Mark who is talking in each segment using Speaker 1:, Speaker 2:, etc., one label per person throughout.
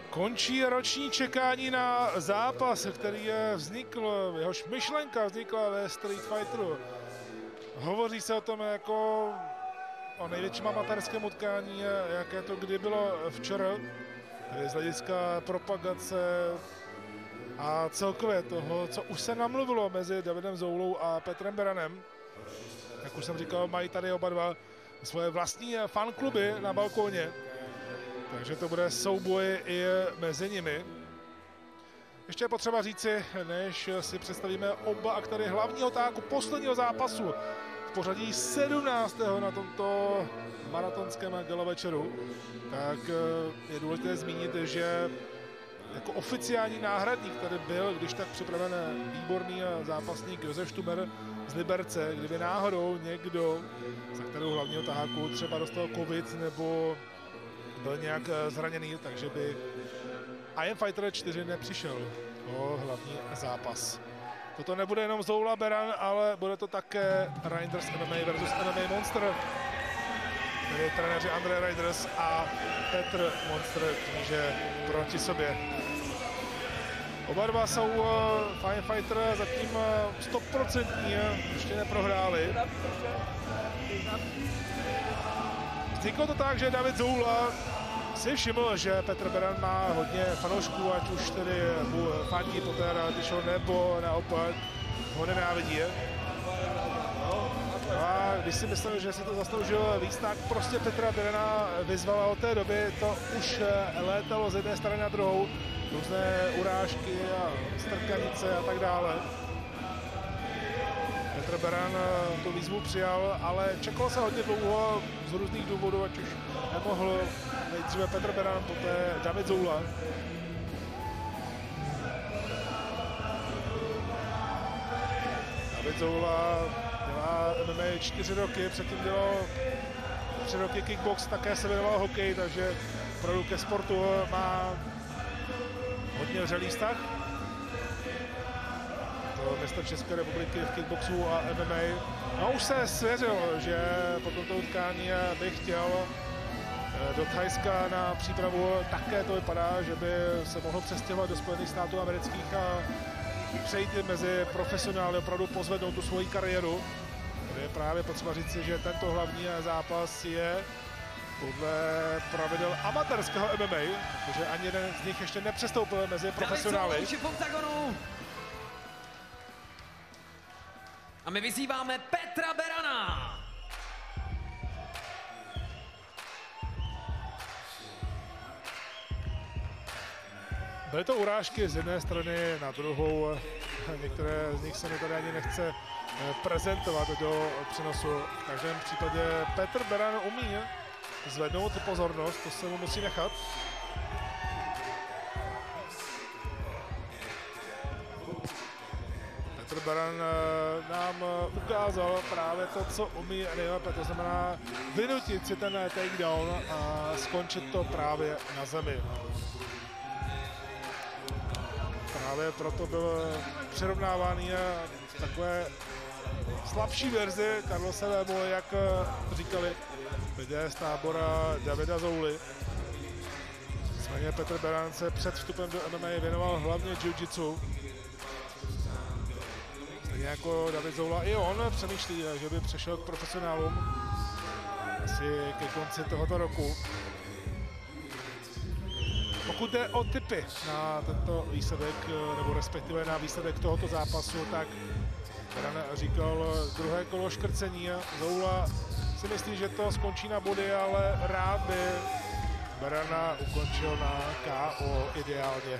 Speaker 1: Končí roční čekání na zápas, který vznikl, jehož myšlenka vznikla ve Street Fighteru. Hovoří se o tom jako o největším amatérském utkání, jaké to kdy bylo včera, tedy z hlediska propagace a celkově toho, co už se namluvilo mezi Davidem Zoulou a Petrem Beranem. Jak už jsem říkal, mají tady oba dva svoje vlastní fankluby na balkóně, takže to bude souboj i mezi nimi. Ještě je potřeba říci, než si představíme oba aktory hlavního táku posledního zápasu v pořadí 17. na tomto maratonském galavečeru, tak je důležité zmínit, že jako oficiální náhradník tady byl, když tak připraven výborný zápasník Josef Štumer z Liberce, kdyby náhodou někdo z aktorů hlavního táku třeba dostal covid nebo byl nějak zraněný, takže by IM Fighter 4 nepřišel o hlavní zápas. Toto nebude jenom Zoula Beran, ale bude to také Reinders MMA versus MMA Monster, tedy trenéři André Reinders a Petr Monster kníže proti sobě. Oba dva jsou Fine Fighter zatím 100%, ještě neprohráli. Vzniklo to tak, že David Zoula si všiml, že Petr Beran má hodně fanoušků, ať už tedy mu fandí po té reality show, nebo naopak ho nenávidí. A když si myslel, že si to zasloužil víc, tak prostě Petra Berana vyzvala od té doby, to už létalo z jedné strany na druhou, různé urážky a strkanice a tak dále. Petr Beran tu výzvu přijal, ale čekalo se hodně dlouho z různých důvodů, ať už nemohl nejdříve Petr Beran, poté David Zoula. David Zoula dělá MMA 4 roky, předtím dělal 3 roky kickbox, také se věnoval hokej, takže opravdu ke sportu má hodně vřelý vztah. To mistr České republiky v kickboxu a MMA. No už se svěřil, že po tomto utkání by chtěl do Thajska na přípravu. Také to vypadá, že by se mohl přestěhovat do Spojených států amerických a přejít mezi profesionály, opravdu pozvednout tu svoji kariéru. Tady je právě potřeba říci, že tento hlavní zápas je podle pravidel amatérského MMA, protože ani jeden z nich ještě nepřestoupil mezi profesionály.
Speaker 2: A my vyzýváme Petra Berana.
Speaker 1: Byly to urážky z jedné strany na druhou. Některé z nich se mi tady ani nechce prezentovat do přenosu. V každém případě Petr Beran umí zvednout pozornost, to se mu musí nechat. Petr Beran nám ukázal právě to, co umí nejlépe, to znamená vynutit si ten takedown a skončit to právě na zemi. Právě proto byl přirovnávaný v takové slabší verzi Carlose Vému, jak říkali lidé z tábora Davida Zouly. Nicméně Petr Beran se před vstupem do MMA věnoval hlavně jiu-jitsu. Stejně jako David Zoula, i on přemýšlí, že by přešel k profesionálům asi ke konci tohoto roku. Pokud jde o tipy na tento výsledek, nebo respektive na výsledek tohoto zápasu, tak Beran říkal druhé kolo škrcení. Zoula si myslí, že to skončí na body, ale rád by Berana ukončil na KO ideálně.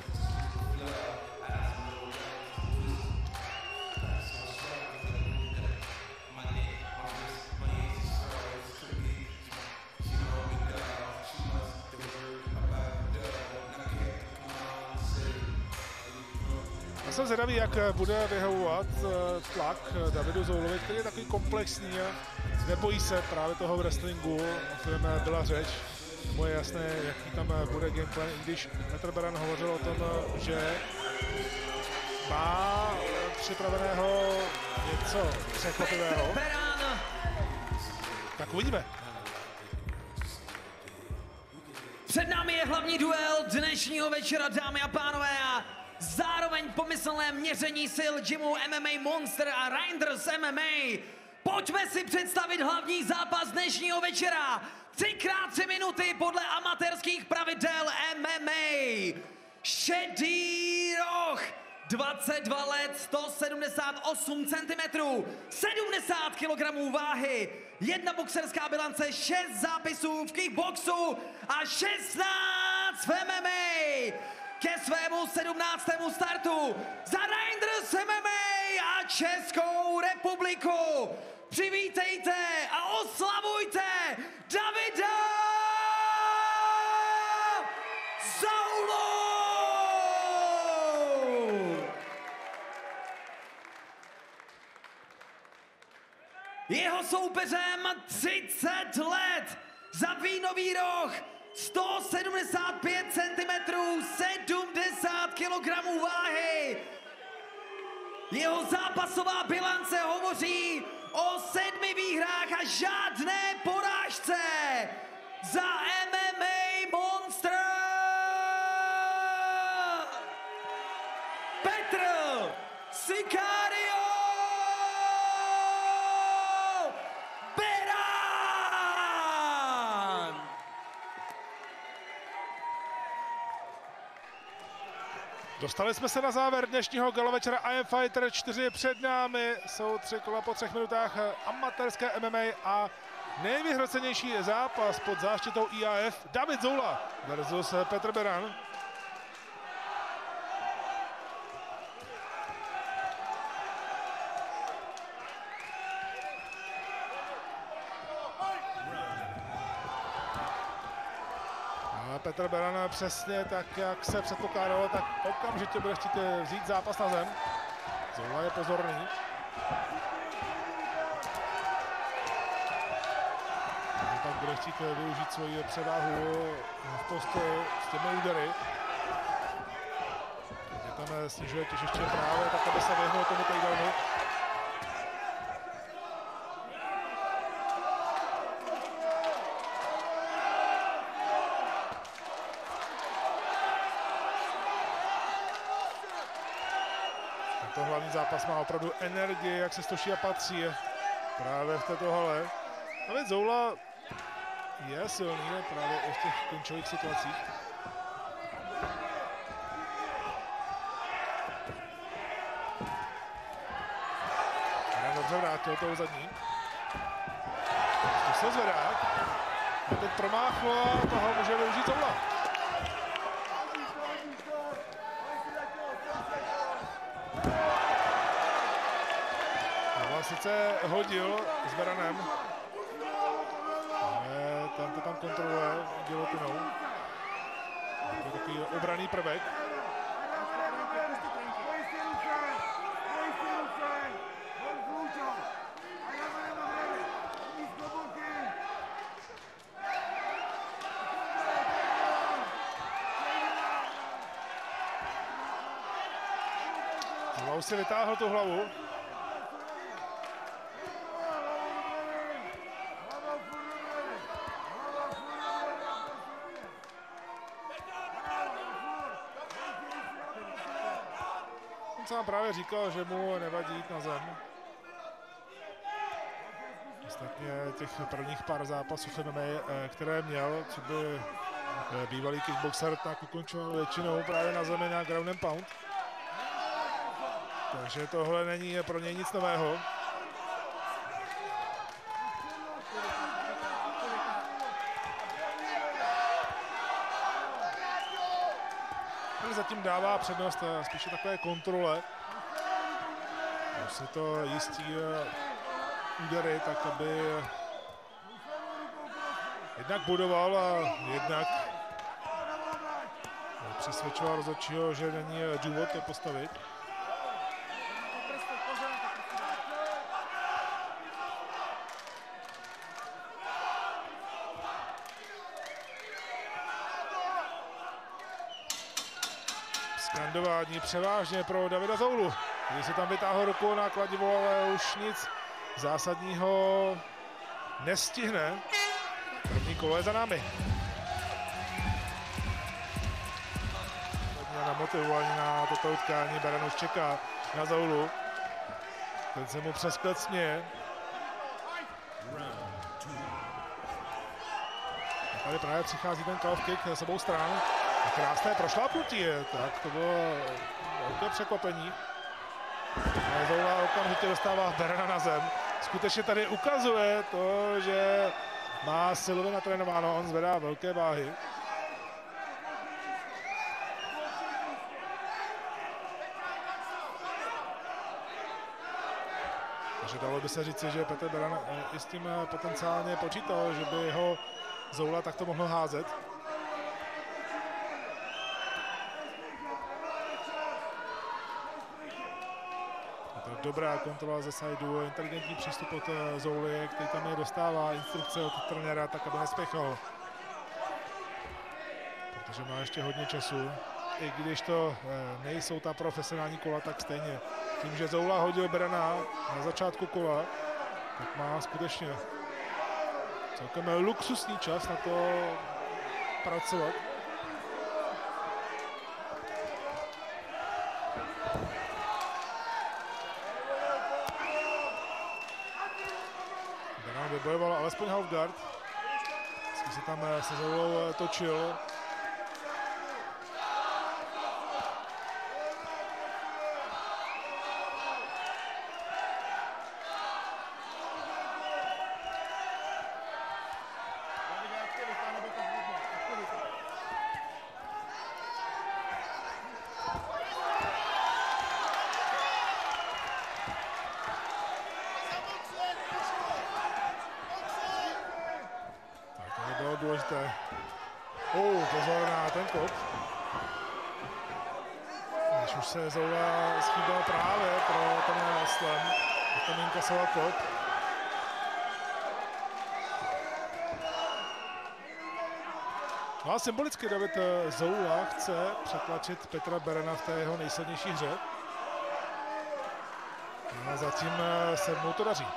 Speaker 1: Jsem zvědavý, jak bude vyhovovat tlak Davidu Zoulovi, který je takový komplexní, nebojí se právě toho wrestlingu, o kterém byla řeč. Mu je jasné, jaký tam bude gameplan, i když Petr Beran hovořil o tom, že má připraveného něco překvapivého. Tak uvidíme.
Speaker 2: Před námi je hlavní duel dnešního večera, dámy a pánové, a zároveň pomyslné měření sil gymu MMA Monster a Reinders MMA. Pojďme si představit hlavní zápas dnešního večera. 3x3 minuty podle amatérských pravidel MMA. Šedý roh, 22 let, 178 cm, 70 kg váhy, 1 boxerská bilance, 6 zápisů v kickboxu a 16 v MMA. Ke svému 17. startu za Reinders MMA a Českou republiku přivítejte a oslavujte Davida Zoulu! Jeho soupeřem 30 let, za Vínový roh, 175 cm, 70 kg váhy. Jeho zápasová bilance hovoří o 7 výhrách a žádné porážce. Za MMA Monster Petr Sicario Beran.
Speaker 1: Dostali jsme se na závěr dnešního galovečera I Am Fighter 4. Před námi jsou 3 kola po 3 minutách amatérské MMA a nejvyhrocenější zápas pod záštitou IAF David Zoula versus Petr Beran. Petr Beran přesně tak, jak se předpokládalo, tak okamžitě bude chtít vzít zápas na zem. Zoula je pozorný. Pak bude chtít využít svoji převahu v postoji s těmi údery. Je tam snižuje těžiště právě, tak aby se vyhnul tomu takedownu. Tento hlavní zápas má opravdu energii, jak se stoší a patří právě v této hale. David Zoula je silný právě i v těch končových situacích. A dobře vrátil tou zadní. To se zvedá. A teď promáchlo a toho může využít Zoula. Sice hodil s Beranem, ale tam to tam kontroluje gilotinou. Je to takový obranný prvek. Znovu si vytáhl tu hlavu. Jsem právě říkal, že mu nevadí jít na zem. Ostatně těch prvních pár zápasů MMA, které měl, co by bývalý kickboxer, tak ukončoval většinou právě na zemi na ground and pound. Takže tohle není pro něj nic nového. Zatím dává přednost spíše takové kontrole. Musí to jistí údery, tak aby jednak budoval a jednak přesvědčoval rozhodčího, že není důvod to postavit. Skandování převážně pro Davida Zoulu. Když si tam vytáhl ruku na kladivo, ale už nic zásadního nestihne. První kolo je za námi. namotivovaní na toto utkání. Beran už čeká na Zoulu. Ten se mu přes klec směje. A tady právě přichází ten calf kick na sebou stran. A krásné prošlápnutí je, tak to bylo velké překvapení. A Zoula okamžitě dostává Berana na zem. Skutečně tady ukazuje to, že má silově natrénováno, on zvedá velké váhy. Takže dalo by se říci, že Petr Beran i s tím potenciálně počítal, že by ho Zoula takto mohl házet. Dobrá kontrola ze sideu, inteligentní přístup od Zouly, který tam je dostává instrukce od trenéra, tak aby nespěchal. Protože má ještě hodně času. I když to nejsou ta profesionální kola, tak stejně. Tím, že Zoula hodil Berana na začátku kola, tak má skutečně celkem luxusní čas na to pracovat. Vybojoval alespoň half guard. Vždycky se tam se Zoulou točil. Důležité. Pozor na ten kop. Když už se Zoula schýbal právě pro ten slam, ten inkasoval kop. No a symbolicky David Zoula chce přetlačit Petra Berana v té jeho nejsilnější hře. A zatím se mu to daří.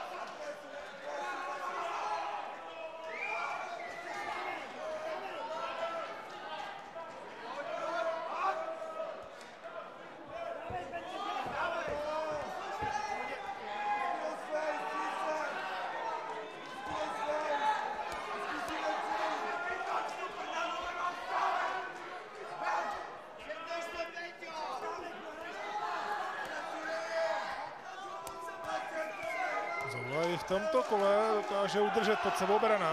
Speaker 1: Zoula i v tomto kole dokáže udržet pod sebou Berana.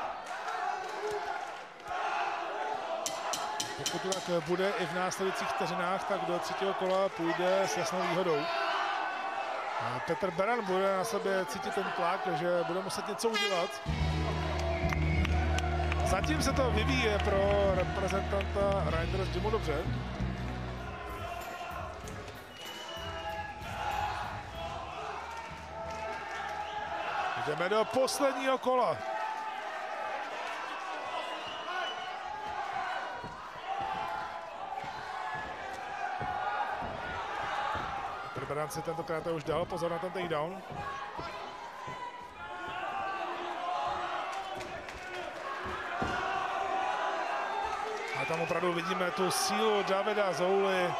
Speaker 1: Pokud to tak bude i v následujících vteřinách, tak do třetího kola půjde s jasnou výhodou. A Petr Beran bude na sobě cítit ten tlak, že bude muset něco udělat. Zatím se to vyvíje pro reprezentanta Reinders Gymu dobře. Jdeme do posledního kola. Petr Beran si tentokrát už dal pozor na ten takedown. A tam opravdu vidíme tu sílu Davida Zouly,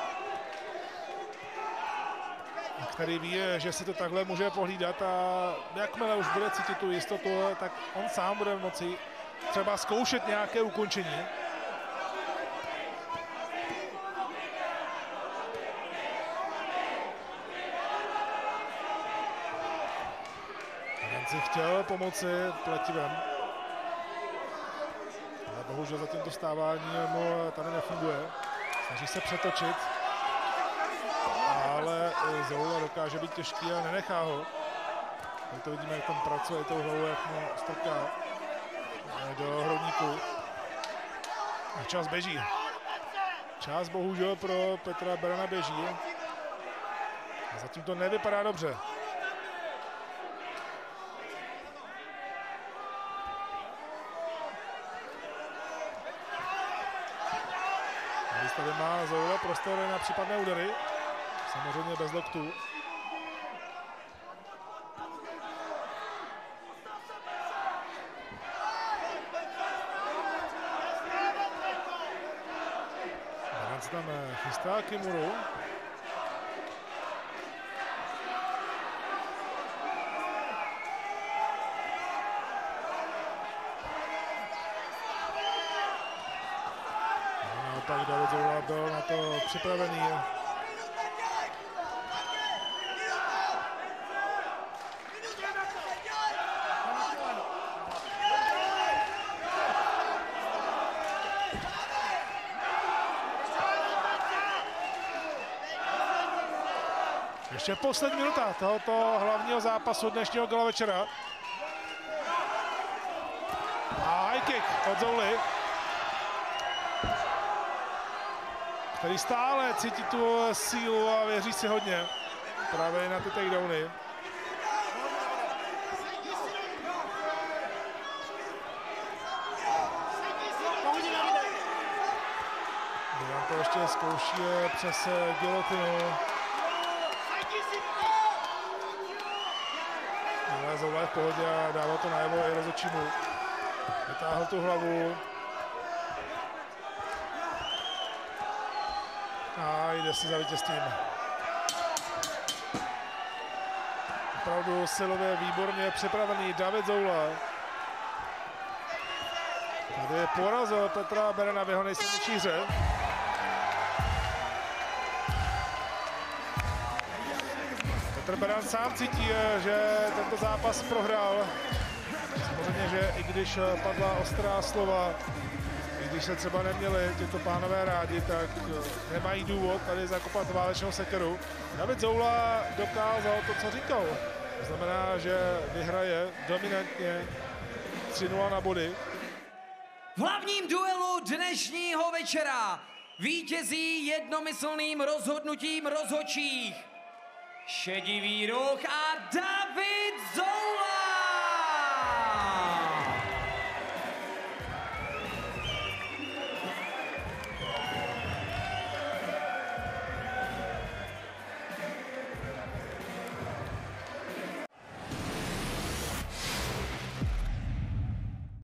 Speaker 1: který ví, že si to takhle může pohlídat, a jakmile už bude cítit tu jistotu, tak on sám bude moci třeba zkoušet nějaké ukončení. Jen si chtěl pomoci pletivem, ale bohužel zatím to stávání mu tady nefunguje. Snaží se přetočit, ale Zoula dokáže být těžký a nenechá ho. Tady to vidíme, jak tam pracuje tou hlavou, jak mu strká do hrudníku. A čas běží. Čas bohužel pro Petra Berana běží. A zatím to nevypadá dobře. Tady má Zoula prostor na případné údery. Samozřejmě bez loktů. Beran si Znamená, chystá Kimuru. Tak David Zoula byl na to připravený. Ještě poslední minuta tohoto hlavního zápasu dnešního gala večera. A high kick od Zouly, který stále cítí tu sílu a věří si hodně právě na ty takedowny. Milan to ještě zkouší přes gilotinu. Ale Zoula je v pohodě a dává to najevo i rozhodčímu. Vytáhl tu hlavu. A jde si za vítězstvím. Opravdu silově výborně připravený David Zoula. Tady porazil Petra Berena v jeho nejsilnější hře. Petr Beren sám cítí, že tento zápas prohrál. Samozřejmě, že i když padla ostrá slova, i když se třeba neměli tyto pánové rádi, tak nemají důvod tady zakopat válečnou sekeru. David Zoula dokázal to, co říkal. To znamená, že vyhraje dominantně 3-0 na body.
Speaker 2: V hlavním duelu dnešního večera vítězí jednomyslným rozhodnutím rozhodčích šedivý roh a David Zoula.